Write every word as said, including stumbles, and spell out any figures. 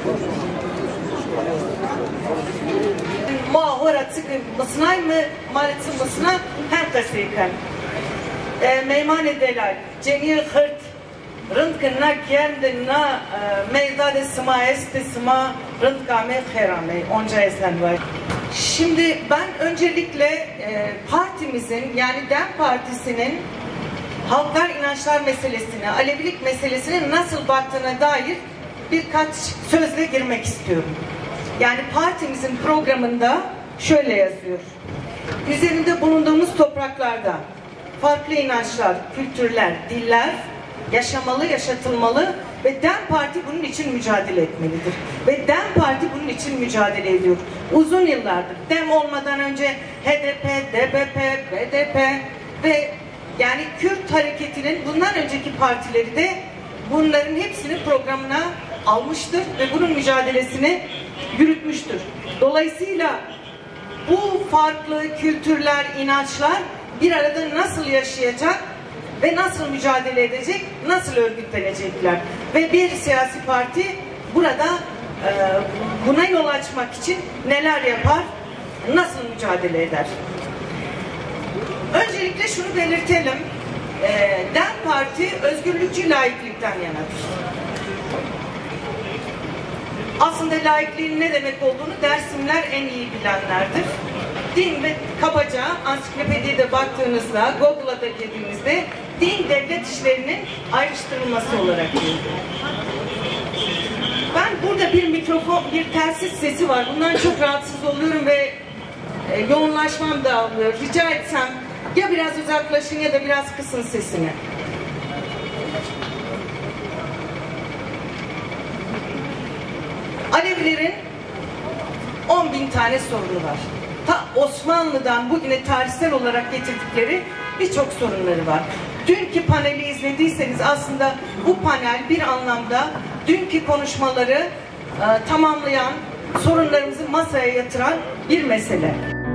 ما هو تسكن مصنعي مالت مصنع هم قصيكن ميمان دلال جنيه خرط رند كنا كيندنا ميدان السما است السما rınt kâme kherame onca esen var. Şimdi ben öncelikle e, partimizin yani DEM Partisi'nin halklar inançlar meselesine, Alevilik meselesine nasıl baktığına dair birkaç sözle girmek istiyorum. Yani partimizin programında şöyle yazıyor. Üzerinde bulunduğumuz topraklarda farklı inançlar, kültürler, diller yaşamalı, yaşatılmalı ve DEM Parti bunun için mücadele etmelidir. Ve DEM Parti bunun için mücadele ediyor. Uzun yıllardır DEM olmadan önce H D P, D B P, B D P ve yani Kürt hareketinin bundan önceki partileri de bunların hepsini programına almıştır ve bunun mücadelesini yürütmüştür. Dolayısıyla bu farklı kültürler, inançlar bir arada nasıl yaşayacak ve nasıl mücadele edecek, nasıl örgütlenecekler? Ve bir siyasi parti burada e, buna yol açmak için neler yapar, nasıl mücadele eder? Öncelikle şunu belirtelim, e, DEM Parti özgürlükçü laiklikten yanadır. Aslında laikliğin ne demek olduğunu Dersimler en iyi bilenlerdir. Din ve kabaca ansiklopedide baktığınızda, Google'a da girdiğinizde din devlet işlerinin ayrıştırılması olarak görülüyor. Ben burada bir mikrofon, bir telsiz sesi var. Bundan çok rahatsız oluyorum ve e, yoğunlaşmam dağılıyor. Rica etsem ya biraz uzaklaşın ya da biraz kısın sesini. Alevilerin on bin tane sorunu var. Ta Osmanlı'dan bugüne tarihsel olarak getirdikleri birçok sorunları var. Dünkü paneli izlediyseniz aslında bu panel bir anlamda dünkü konuşmaları e, tamamlayan, sorunlarımızı masaya yatıran bir mesele.